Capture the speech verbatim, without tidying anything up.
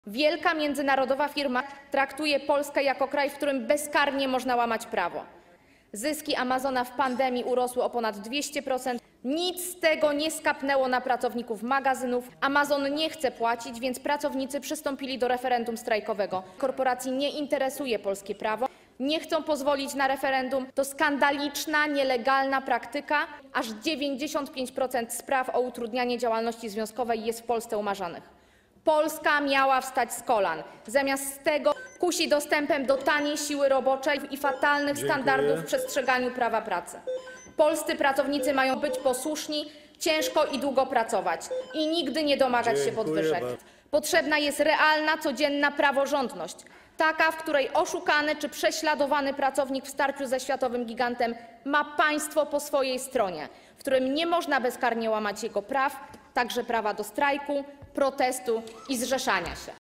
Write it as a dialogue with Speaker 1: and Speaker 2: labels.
Speaker 1: Wielka międzynarodowa firma traktuje Polskę jako kraj, w którym bezkarnie można łamać prawo. Zyski Amazona w pandemii urosły o ponad dwieście procent. Nic z tego nie skapnęło na pracowników magazynów. Amazon nie chce płacić, więc pracownicy przystąpili do referendum strajkowego. Korporacji nie interesuje polskie prawo. Nie chcą pozwolić na referendum. To skandaliczna, nielegalna praktyka. Aż dziewięćdziesiąt pięć procent spraw o utrudnianie działalności związkowej jest w Polsce umarzanych. Polska miała wstać z kolan. Zamiast tego kusi dostępem do taniej siły roboczej i fatalnych
Speaker 2: Dziękuję.
Speaker 1: standardów w przestrzeganiu prawa pracy. Polscy pracownicy mają być posłuszni, ciężko i długo pracować i nigdy nie domagać się
Speaker 2: Dziękuję
Speaker 1: podwyżek.
Speaker 2: bardzo.
Speaker 1: Potrzebna jest realna, codzienna praworządność. Taka, w której oszukany czy prześladowany pracownik w starciu ze światowym gigantem ma państwo po swojej stronie, w którym nie można bezkarnie łamać jego praw, także prawa do strajku, protestu i zrzeszania się.